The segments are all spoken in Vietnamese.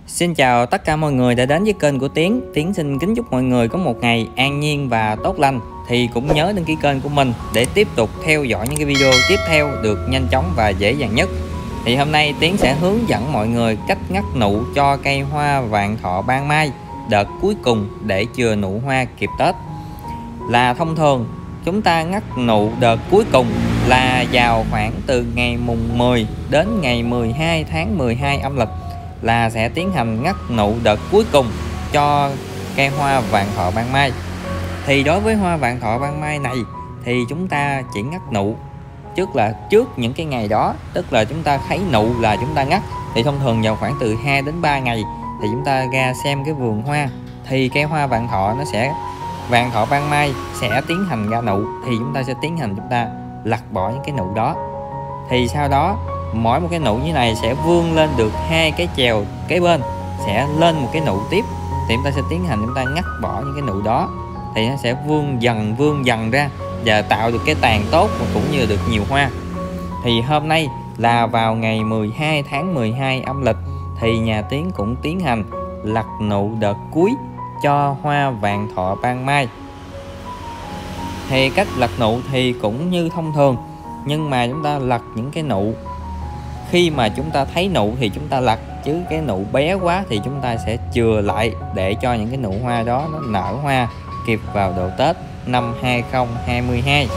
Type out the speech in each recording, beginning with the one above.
Xin chào tất cả mọi người đã đến với kênh của Tiến. Tiến xin kính chúc mọi người có một ngày an nhiên và tốt lành. Thì cũng nhớ đăng ký kênh của mình để tiếp tục theo dõi những cái video tiếp theo được nhanh chóng và dễ dàng nhất. Thì hôm nay Tiến sẽ hướng dẫn mọi người cách ngắt nụ cho cây hoa vạn thọ ban mai đợt cuối cùng để chừa nụ hoa kịp Tết. Là thông thường chúng ta ngắt nụ đợt cuối cùng là vào khoảng từ ngày mùng 10 đến ngày 12 tháng 12 âm lịch là sẽ tiến hành ngắt nụ đợt cuối cùng cho cây hoa vạn thọ ban mai. Thì đối với hoa vạn thọ ban mai này thì chúng ta chỉ ngắt nụ trước những cái ngày đó, tức là chúng ta thấy nụ là chúng ta ngắt. Thì thông thường vào khoảng từ 2 đến 3 ngày thì chúng ta ra xem cái vườn hoa thì cây hoa vạn thọ ban mai sẽ tiến hành ra nụ, thì chúng ta sẽ tiến hành lặt bỏ những cái nụ đó. Thì sau đó mỗi một cái nụ như này sẽ vươn lên được hai cái chèo kế bên, sẽ lên một cái nụ tiếp, thì chúng ta sẽ tiến hành ngắt bỏ những cái nụ đó, thì nó sẽ vươn dần ra và tạo được cái tàn tốt và cũng như được nhiều hoa. Thì hôm nay là vào ngày 12 tháng 12 âm lịch thì nhà Tiến cũng tiến hành lặt nụ đợt cuối cho hoa vạn thọ ban mai. Thì cách lặt nụ thì cũng như thông thường, nhưng mà chúng ta lặt những cái nụ khi mà chúng ta thấy nụ thì chúng ta lặt, chứ cái nụ bé quá thì chúng ta sẽ chừa lại để cho những cái nụ hoa đó nó nở hoa kịp vào độ Tết năm 2022.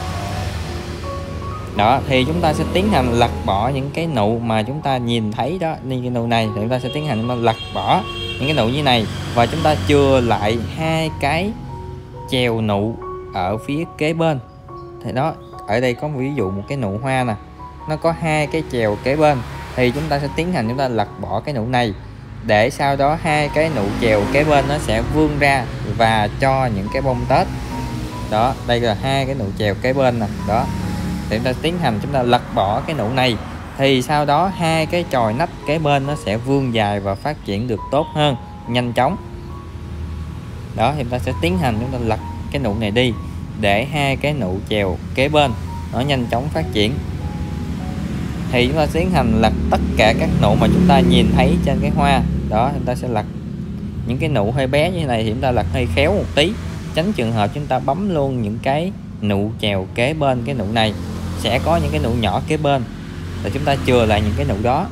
Đó, thì chúng ta sẽ tiến hành lặt bỏ những cái nụ mà chúng ta nhìn thấy đó, như cái nụ này thì chúng ta sẽ tiến hành lặt bỏ những cái nụ như này, và chúng ta chừa lại hai cái chèo nụ ở phía kế bên. Thì đó, ở đây có một ví dụ một cái nụ hoa nè, nó có hai cái chèo kế bên, thì chúng ta sẽ tiến hành lặt bỏ cái nụ này, để sau đó hai cái nụ chèo kế bên nó sẽ vươn ra và cho những cái bông Tết. Đó, đây là hai cái nụ chèo kế bên nè. Đó, thì chúng ta tiến hành lặt bỏ cái nụ này, thì sau đó hai cái chòi nách kế bên nó sẽ vươn dài và phát triển được tốt hơn, nhanh chóng. Đó, thì chúng ta sẽ tiến hành lặt cái nụ này đi để hai cái nụ chèo kế bên nó nhanh chóng phát triển. Thì chúng ta tiến hành lặt tất cả các nụ mà chúng ta nhìn thấy trên cái hoa đó. Chúng ta sẽ lặt những cái nụ hơi bé như thế này thì chúng ta lặt hơi khéo một tí, tránh trường hợp chúng ta bấm luôn những cái nụ chèo kế bên cái nụ này. Sẽ có những cái nụ nhỏ kế bên và chúng ta chừa lại những cái nụ đó,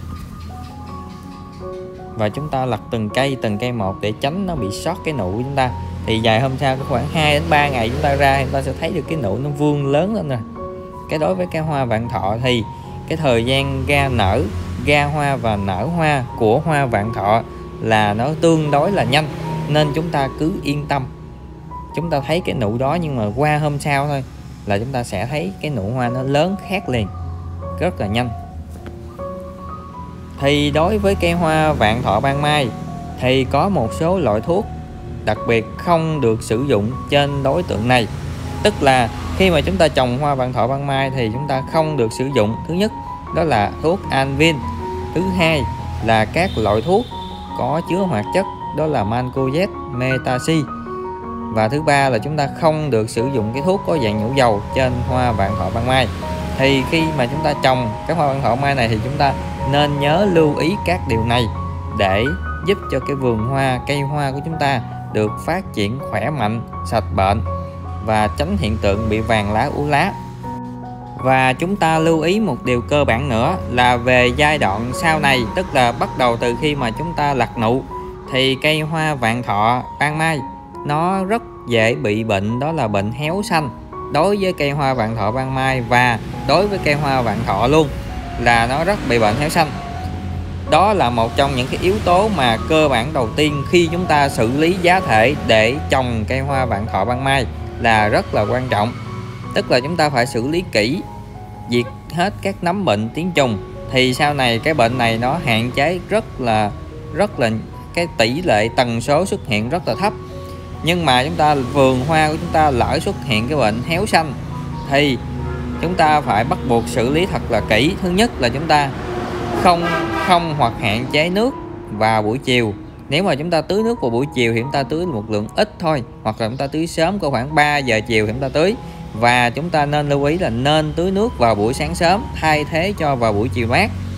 và chúng ta lặt từng cây một để tránh nó bị sót cái nụ của chúng ta. Thì vài hôm sau, khoảng 2 đến 3 ngày chúng ta ra, chúng ta sẽ thấy được cái nụ nó vươn lớn lên rồi. Cái đối với cái hoa vạn thọ thì cái thời gian ra hoa và nở hoa của hoa vạn thọ là nó tương đối là nhanh, nên chúng ta cứ yên tâm. Chúng ta thấy cái nụ đó, nhưng mà qua hôm sau thôi là chúng ta sẽ thấy cái nụ hoa nó lớn khác liền, rất là nhanh. Thì đối với cây hoa vạn thọ ban mai thì có một số loại thuốc đặc biệt không được sử dụng trên đối tượng này. Tức là khi mà chúng ta trồng hoa vạn thọ ban mai thì chúng ta không được sử dụng, thứ nhất đó là thuốc Anvin, thứ hai là các loại thuốc có chứa hoạt chất đó là Mancozeb, Metasi, và thứ ba là chúng ta không được sử dụng cái thuốc có dạng nhũ dầu trên hoa vạn thọ ban mai. Thì khi mà chúng ta trồng cái hoa vạn thọ mai này thì chúng ta nên nhớ lưu ý các điều này để giúp cho cái vườn hoa, cây hoa của chúng ta được phát triển khỏe mạnh, sạch bệnh và tránh hiện tượng bị vàng lá úa lá. Và chúng ta lưu ý một điều cơ bản nữa là về giai đoạn sau này, tức là bắt đầu từ khi mà chúng ta lặt nụ thì cây hoa vạn thọ ban mai nó rất dễ bị bệnh, đó là bệnh héo xanh. Đối với cây hoa vạn thọ ban mai và đối với cây hoa vạn thọ luôn là nó rất bị bệnh héo xanh. Đó là một trong những cái yếu tố mà cơ bản đầu tiên khi chúng ta xử lý giá thể để trồng cây hoa vạn thọ ban mai là rất là quan trọng. Tức là chúng ta phải xử lý kỹ, diệt hết các nấm bệnh tiến trùng, thì sau này cái bệnh này nó hạn chế rất là cái tỷ lệ tần số xuất hiện rất là thấp. Nhưng mà vườn hoa của chúng ta lỡ xuất hiện cái bệnh héo xanh thì chúng ta phải bắt buộc xử lý thật là kỹ. Thứ nhất là chúng ta không hoặc hạn chế nước vào buổi chiều. Nếu mà chúng ta tưới nước vào buổi chiều thì chúng ta tưới một lượng ít thôi, hoặc là chúng ta tưới sớm có khoảng 3 giờ chiều thì chúng ta tưới. Và chúng ta nên lưu ý là nên tưới nước vào buổi sáng sớm thay thế cho vào buổi chiều mát.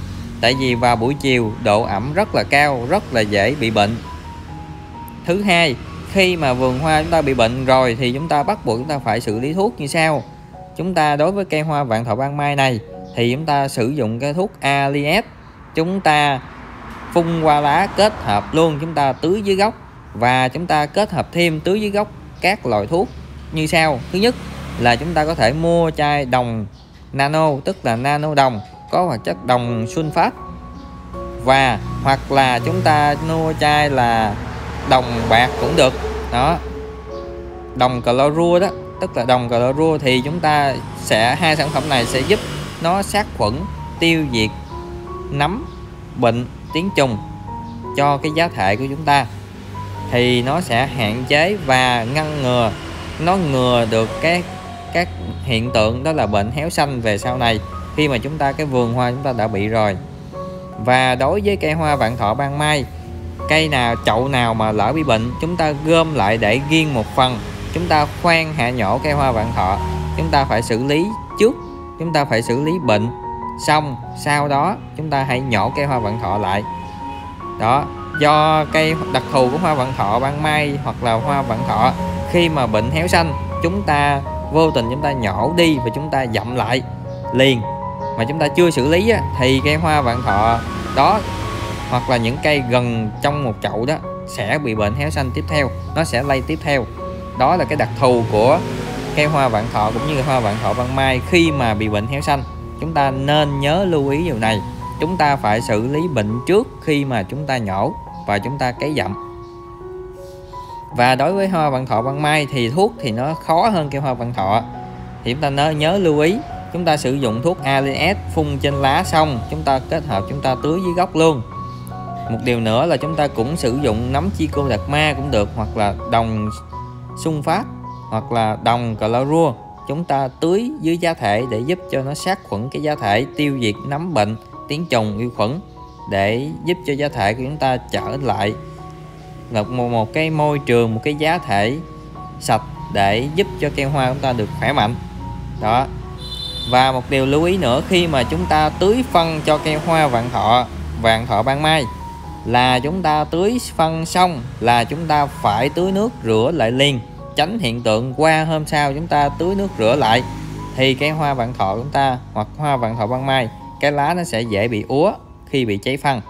tại vì vào buổi chiều độ ẩm rất là cao, rất là dễ bị bệnh. Thứ hai, khi mà vườn hoa chúng ta bị bệnh rồi thì chúng ta bắt buộc chúng ta phải xử lý thuốc như sau. Chúng ta đối với cây hoa vạn thọ ban mai này thì chúng ta sử dụng cái thuốc Allied, chúng ta phun qua lá kết hợp luôn chúng ta tưới dưới gốc, và chúng ta kết hợp thêm tưới dưới gốc các loại thuốc như sau. Thứ nhất là chúng ta có thể mua chai đồng nano, tức là nano đồng có hoạt chất đồng sulfat, và hoặc là chúng ta mua chai là đồng bạc cũng được đó, đồng clorua đó, tức là đồng clorua, thì chúng ta sẽ hai sản phẩm này sẽ giúp nó sát khuẩn tiêu diệt nấm, bệnh, tiến trùng cho cái giá thể của chúng ta, thì nó sẽ hạn chế và ngăn ngừa, nó ngừa được các hiện tượng đó là bệnh héo xanh về sau này khi mà chúng ta cái vườn hoa chúng ta đã bị rồi. Và đối với cây hoa vạn thọ ban mai, cây nào chậu nào mà lỡ bị bệnh, chúng ta gom lại để riêng một phần, chúng ta khoan hạ nhổ cây hoa vạn thọ, chúng ta phải xử lý trước, chúng ta phải xử lý bệnh xong sau đó chúng ta hãy nhổ cây hoa vạn thọ lại đó. Do cây đặc thù của hoa vạn thọ ban mai hoặc là hoa vạn thọ, khi mà bệnh héo xanh chúng ta vô tình chúng ta nhổ đi và chúng ta dặm lại liền mà chúng ta chưa xử lý á, thì cây hoa vạn thọ đó hoặc là những cây gần trong một chậu đó sẽ bị bệnh héo xanh tiếp theo, nó sẽ lây tiếp theo. Đó là cái đặc thù của cây hoa vạn thọ cũng như hoa vạn thọ ban mai khi mà bị bệnh héo xanh. Chúng ta nên nhớ lưu ý điều này, chúng ta phải xử lý bệnh trước khi mà chúng ta nhổ và chúng ta cấy dặm. Và đối với hoa vạn thọ ban mai thì thuốc thì nó khó hơn cây hoa vạn thọ, thì chúng ta nên nhớ lưu ý, chúng ta sử dụng thuốc Allied phun trên lá xong chúng ta kết hợp chúng ta tưới dưới gốc luôn. Một điều nữa là chúng ta cũng sử dụng nấm Trichoderma cũng được, hoặc là đồng sulfat hoặc là đồng clorua, chúng ta tưới dưới giá thể để giúp cho nó sát khuẩn cái giá thể, tiêu diệt nấm, bệnh, tiến trùng, vi khuẩn, để giúp cho giá thể của chúng ta trở lại là một cái môi trường, một cái giá thể sạch để giúp cho cây hoa chúng ta được khỏe mạnh đó. Và một điều lưu ý nữa, khi mà chúng ta tưới phân cho cây hoa vạn thọ ban mai là chúng ta tưới phân xong là chúng ta phải tưới nước rửa lại liền, tránh hiện tượng qua hôm sau chúng ta tưới nước rửa lại thì cây hoa vạn thọ chúng ta hoặc hoa vạn thọ ban mai cái lá nó sẽ dễ bị úa khi bị cháy phân.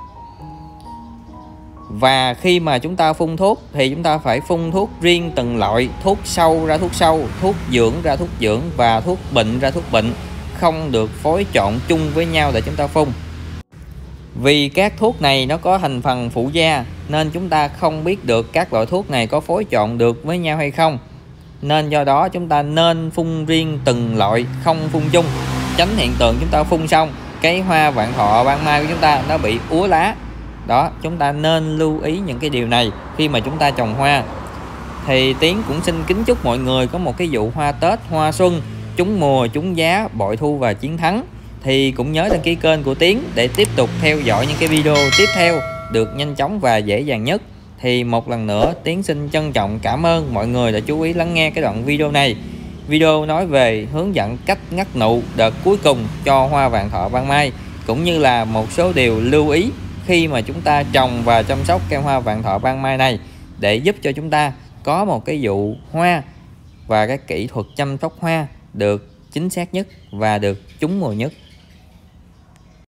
Và khi mà chúng ta phun thuốc thì chúng ta phải phun thuốc riêng từng loại, thuốc sâu ra thuốc sâu, thuốc dưỡng ra thuốc dưỡng và thuốc bệnh ra thuốc bệnh, không được phối trộn chung với nhau để chúng ta phun. Vì các thuốc này nó có thành phần phụ gia nên chúng ta không biết được các loại thuốc này có phối trộn được với nhau hay không. Nên do đó chúng ta nên phun riêng từng loại, không phun chung, tránh hiện tượng chúng ta phun xong cái hoa vạn thọ ban mai của chúng ta nó bị úa lá. Đó, chúng ta nên lưu ý những cái điều này khi mà chúng ta trồng hoa. Thì Tiến cũng xin kính chúc mọi người có một cái vụ hoa Tết, hoa xuân, trúng mùa, trúng giá, bội thu và chiến thắng. Thì cũng nhớ đăng ký kênh của Tiến để tiếp tục theo dõi những cái video tiếp theo được nhanh chóng và dễ dàng nhất. Thì một lần nữa Tiến xin trân trọng cảm ơn mọi người đã chú ý lắng nghe cái đoạn video này. Video nói về hướng dẫn cách ngắt nụ đợt cuối cùng cho hoa vạn thọ ban mai, cũng như là một số điều lưu ý khi mà chúng ta trồng và chăm sóc cây hoa vạn thọ ban mai này để giúp cho chúng ta có một cái vụ hoa và cái kỹ thuật chăm sóc hoa được chính xác nhất và được trúng mùa nhất.